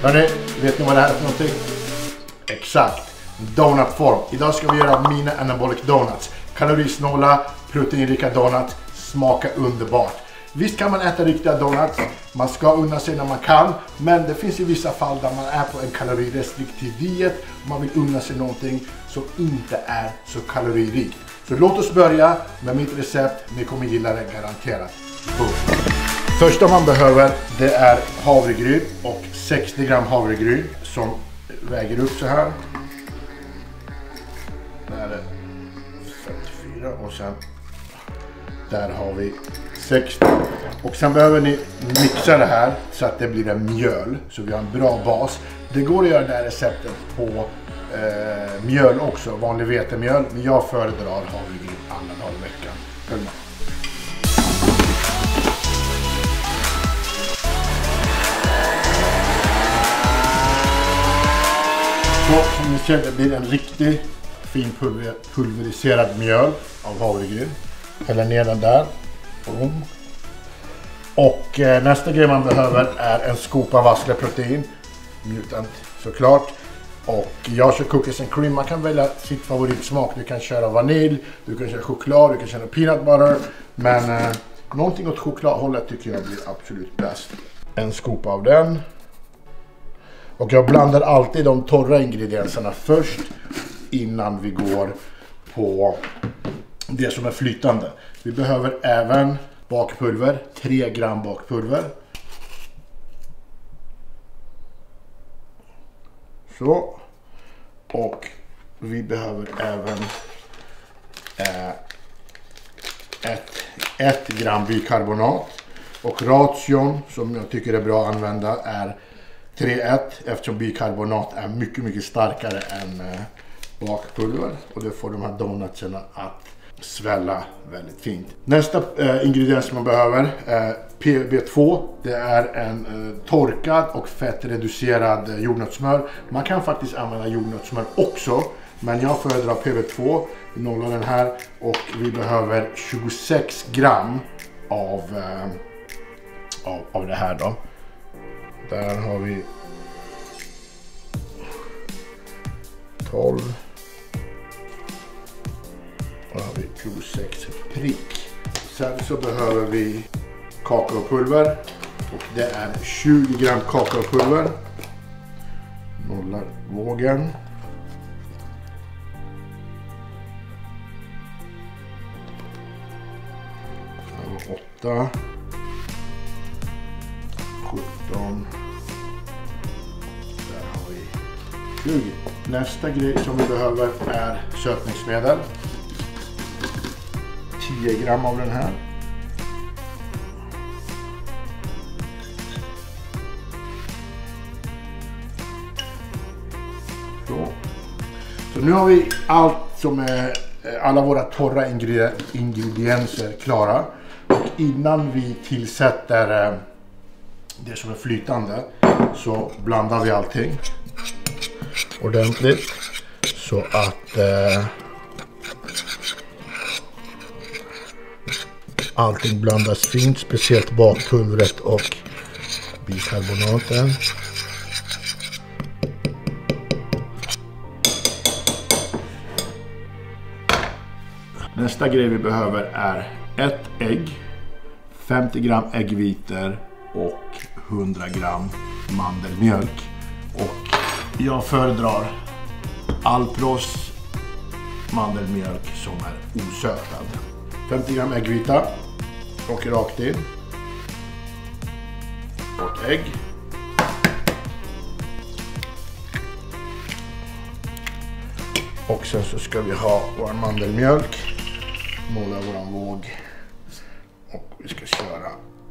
Hörrni, vet ni vad det här är för någonting? Exakt, donutform. Idag ska vi göra mina anabolic donuts. Kalorisnåla, proteinrika donuts, smaka underbart. Visst kan man äta riktiga donuts, man ska unna sig när man kan, men det finns i vissa fall där man är på en kalorirestriktiv diet och man vill unna sig någonting som inte är så kaloririkt. Så låt oss börja med mitt recept, ni kommer gilla det garanterat. Första man behöver det är havregryn och 60 gram havregryn som väger upp så här. Där är 54 och sen där har vi 60. Och sen behöver ni mixa det här så att det blir en mjöl så vi har en bra bas. Det går att göra det här receptet på mjöl också, vanlig vetemjöl, men jag föredrar havregryn alla dagar i veckan. Följ med. Så som ni ser, det blir en riktig fin pulveriserad mjöl av havregryn. Häller ner den där. Och nästa grej man behöver är en skopa vassleprotein. Mutant såklart. Och jag kör cookies and cream. Man kan välja sitt favoritsmak. Du kan köra vanilj, du kan köra choklad, du kan köra peanut butter. Men någonting åt chokladhållet tycker jag blir absolut bäst. En skopa av den. Och jag blandar alltid de torra ingredienserna först innan vi går på det som är flytande. Vi behöver även bakpulver, 3 gram bakpulver. Så. Och vi behöver även 1 gram bikarbonat. Och ration som jag tycker är bra att använda är 3-1 eftersom bikarbonat är mycket starkare än bakpulver. Och det får de här donutserna att svälla väldigt fint. Nästa ingrediens man behöver är PB2. Det är en torkad och fettreducerad jordnötssmör. Man kan faktiskt använda jordnötssmör också, men jag föredrar PB2. Vi nollar den här och vi behöver 26 gram av det här då. Där har vi 12. Då har vi 26 prick. Sen så behöver vi kakaopulver. Och det är 20 gram kakaopulver. Nollar vågen. 8. 17. Där har vi 20. Nästa grej som vi behöver är sötningsmedel. 10 gram av den här. Så nu har vi allt som är alla våra torra ingredienser klara. Och innan vi tillsätter det som är flytande så blandar vi allting ordentligt så att allting blandas fint, speciellt bakpulvret och bikarbonaten. Nästa grej vi behöver är 1 ägg, 50 gram äggvitor och 100 gram mandelmjölk. Och jag föredrar Alpros mandelmjölk som är osötad. 50 gram äggvita och rakt in. Och ägg. Och sen så ska vi ha vår mandelmjölk. Måla våran våg. Och vi ska köra.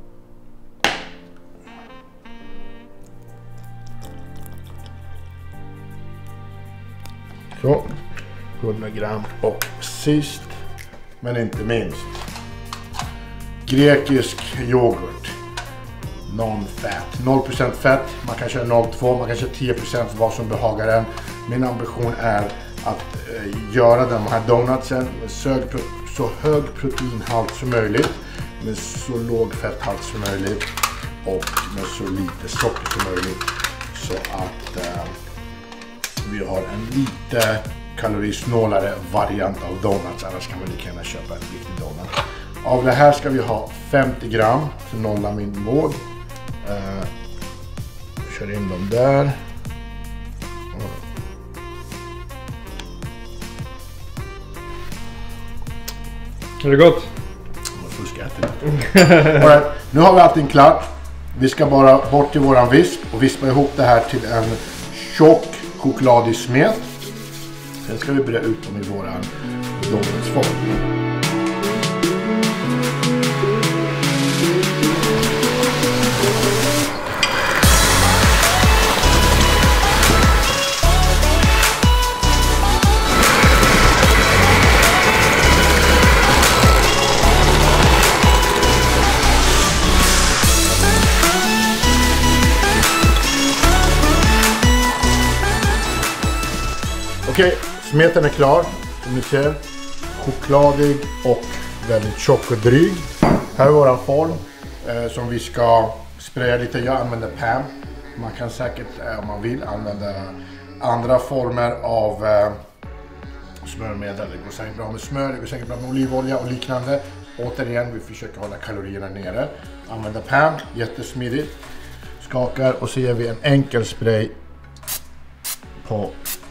Så. 100 gram. Och sist men inte minst. Grekisk yoghurt. Non-fat. 0% fett. Man kan köra 0,2. Man kan köra 10% vad som behagar en. Min ambition är att göra de här donutsen med så hög proteinhalt som möjligt, med så låg fetthalt som möjligt och med så lite socker som möjligt, så vi har en lite kalorisnålare variant av donuts. Annars kan man lika gärna köpa en riktig donut. Av det här ska vi ha 50 gram. Så nolla min våg. Kör in dem där. Är det gott? Right, nu har vi allting klart. Vi ska bara bort till våran visp och vispa ihop det här till en tjock chokladig smet. Sen ska vi bre ut dem i våran donutsform. Okej, smeten är klar. Som ni ser, chokladig och väldigt tjock och dryg. Här är våran form som vi ska spraya lite. Jag använder PAM. Man kan säkert, om man vill, använda andra former av smörmedel. Det går säkert bra med smör, det går säkert bra med olivolja och liknande. Återigen, vi försöker hålla kalorierna nere. Använda PAM, jättesmidigt. Skakar och så ger vi en enkel spray på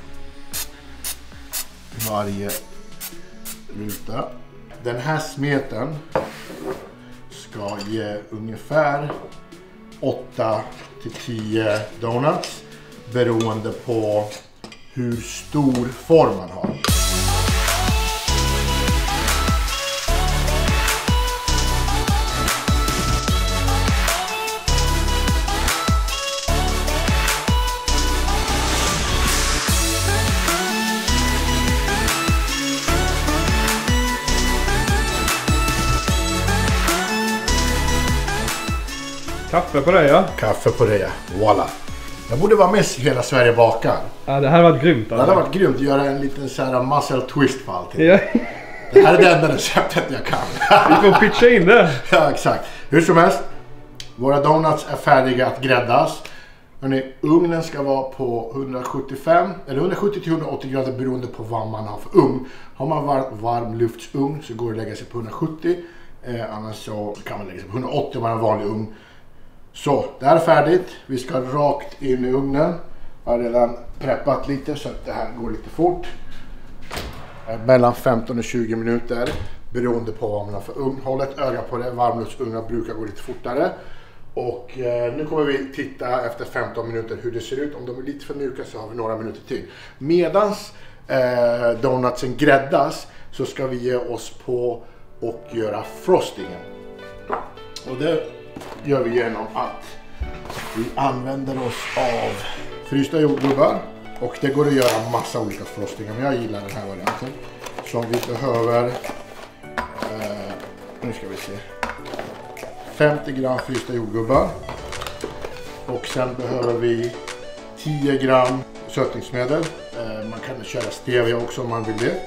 varje ruta. Den här smeten ska ge ungefär 8 till 10 donuts beroende på hur stor form man har. Kaffe på det, ja. Kaffe på det, voilà. Jag borde vara med i Hela Sverige bakar. Ja, det här har varit grymt. Det hade varit grymt att göra en liten så här muscle twist på allting. Ja. Det här är det enda receptet jag kan. Vi får pitcha in det. Ja, exakt. Hur som helst, våra donuts är färdiga att gräddas. Hörrni, ugnen ska vara på 175 eller 170 till 180 grader beroende på vad man har för ugn. Har man varm luftsugn så går det att lägga sig på 170. Annars så kan man lägga sig på 180 om man har en vanlig ugn. Så, det här är färdigt. Vi ska rakt in i ugnen. Jag har redan preppat lite så att det här går lite fort. Mellan 15 och 20 minuter beroende på vad man har för ugn. Håll ett öga på det. Varmluftsugnar brukar gå lite fortare. Och nu kommer vi titta efter 15 minuter hur det ser ut. Om de är lite för mjuka så har vi några minuter till. Medans donutsen gräddas så ska vi ge oss på och göra frostingen. Och det gör vi genom att vi använder oss av frysta jordgubbar. Och det går att göra massa olika frostingar, men jag gillar den här varianten. Så vi behöver, nu ska vi se, 50 gram frysta jordgubbar. Och sen behöver vi 10 gram sötningsmedel. Man kan köra stevia också om man vill det.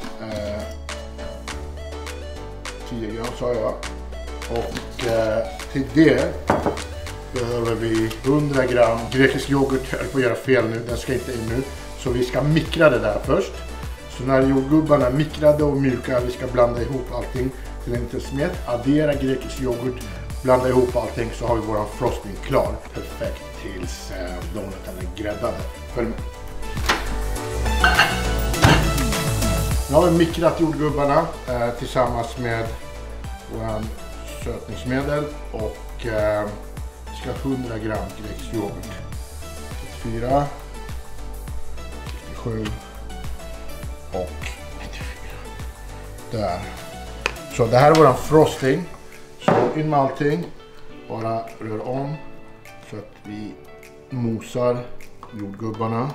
10 gram sa jag. Och till det behöver vi 100 gram grekisk yoghurt. Jag höll på att göra fel nu, den ska inte in nu. Så vi ska mikra det där först. Så när jordgubbarna är mikrade och mjuka, vi ska blanda ihop allting till en liten smet. Addera grekisk yoghurt, blanda ihop allting så har vi våran frosting klar. Perfekt tills donuten är gräddade. Följ med. Nu har vi mikrat jordgubbarna tillsammans med våran sötningsmedel och vi ska ha 100 gram grekisk yoghurt. 74, 67 och 94. Där. Så det här är våran frosting. Så in med allting. Bara rör om så att vi mosar jordgubbarna.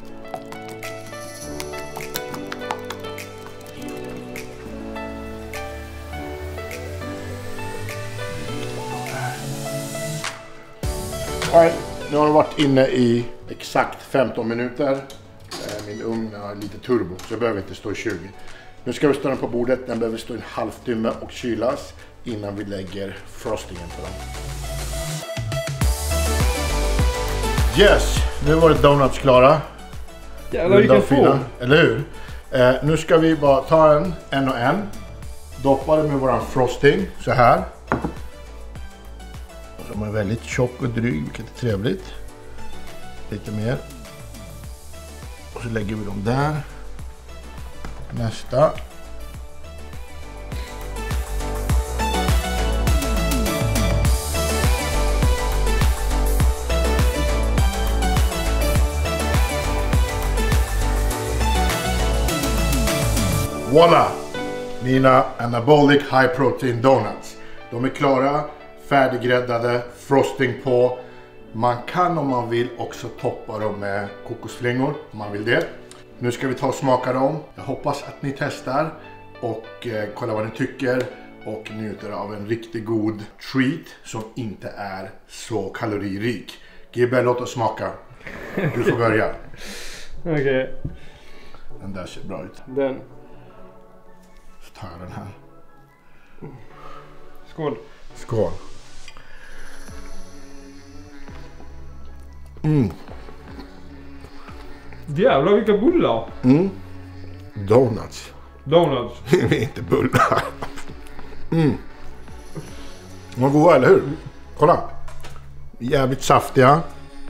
Nu har de varit inne i exakt 15 minuter. Min ugn har lite turbo så jag behöver inte stå i 20. Nu ska vi stå den på bordet. Den behöver stå en halvtimme och kylas innan vi lägger frostingen på den. Yes, nu var det donuts klara. Jävlar vilken form. Eller hur? Nu ska vi bara ta en och en. Doppa det med våran frosting så här. Som är väldigt tjock och dryg, vilket är trevligt. Lite mer. Och så lägger vi dem där. Nästa. Voila! Mina Anabolic High Protein Donuts. De är klara, färdiggräddade, frosting på. Man kan om man vill också toppa dem med kokosflingor om man vill det. Nu ska vi ta och smaka dem. Jag hoppas att ni testar och kollar vad ni tycker och njuter av en riktigt god treat som inte är så kaloririk. Gibbe, låt oss smaka. Du får börja. Okej. Den där ser bra ut. Den. Så tar jag den här. Skål. Skål. Jävlar vilka bullar. Donuts. Donuts. Inte bullar. De var goda, eller hur? Kolla. Jävligt saftiga.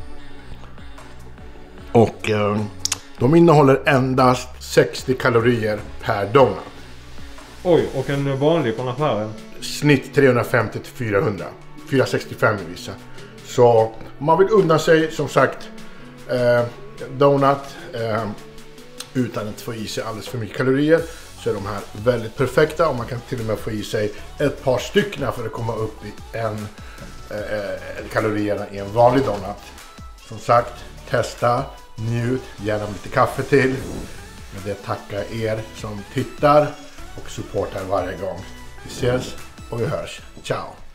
Och de innehåller endast 60 kalorier per donut. Oj, och en vanlig från affären. Snitt 350 till 400. 465 i vissa. Så om man vill unna sig, som sagt, donut utan att få i sig alldeles för mycket kalorier, så är de här väldigt perfekta. Och man kan till och med få i sig ett par stycken för att komma upp i kalorierna i en vanlig donut. Som sagt, testa, njut, gärna lite kaffe till. Med det tackar er som tittar och supportar varje gång. Vi ses och vi hörs. Ciao!